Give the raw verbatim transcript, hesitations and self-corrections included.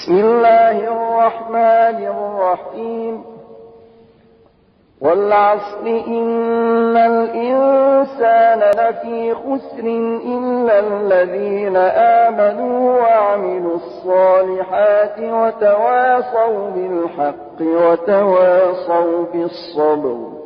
بسم الله الرحمن الرحيم والعصر إن الإنسان لفي خسر إلا الذين آمنوا وعملوا الصالحات وتواصوا بالحق وتواصوا بالصبر